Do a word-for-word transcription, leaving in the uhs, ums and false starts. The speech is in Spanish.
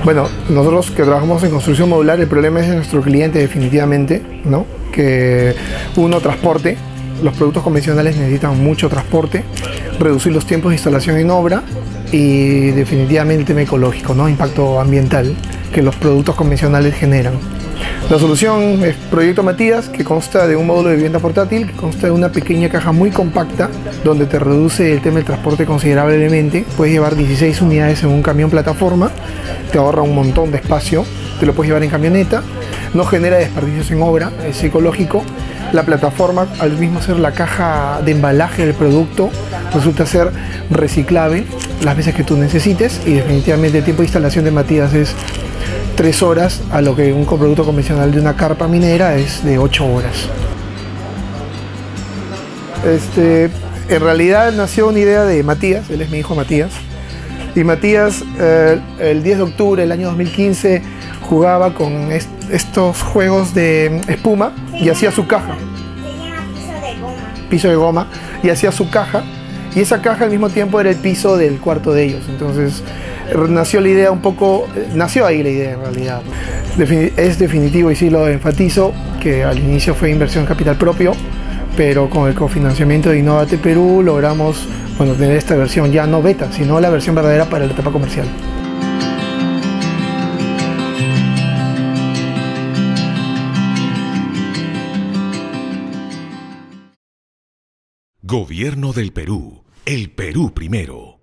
Bueno, nosotros que trabajamos en construcción modular, el problema es de nuestro cliente definitivamente, ¿no? Que uno, transporte. Los productos convencionales necesitan mucho transporte, reducir los tiempos de instalación en obra y definitivamente el tema ecológico, ¿no? Impacto ambiental que los productos convencionales generan. La solución es Proyecto Matías, que consta de un módulo de vivienda portátil, que consta de una pequeña caja muy compacta, donde te reduce el tema del transporte considerablemente. Puedes llevar dieciséis unidades en un camión plataforma, te ahorra un montón de espacio, te lo puedes llevar en camioneta, no genera desperdicios en obra, es ecológico. La plataforma, al mismo ser la caja de embalaje del producto, resulta ser reciclable las veces que tú necesites, y definitivamente el tiempo de instalación de Matías es tres horas, a lo que un producto convencional de una carpa minera es de ocho horas. Este, en realidad nació una idea de Matías, él es mi hijo Matías, y Matías eh, el diez de octubre del año dos mil quince jugaba con est estos juegos de espuma y hacía su caja. Se llama piso de goma. Piso de goma, y hacía su caja, y esa caja al mismo tiempo era el piso del cuarto de ellos. Entonces nació la idea un poco, nació ahí la idea en realidad. Defin es definitivo, y sí lo enfatizo, que al inicio fue inversión capital propio, pero con el cofinanciamiento de Innovate Perú logramos, bueno, tener esta versión ya no beta, sino la versión verdadera para la etapa comercial. Gobierno del Perú. El Perú primero.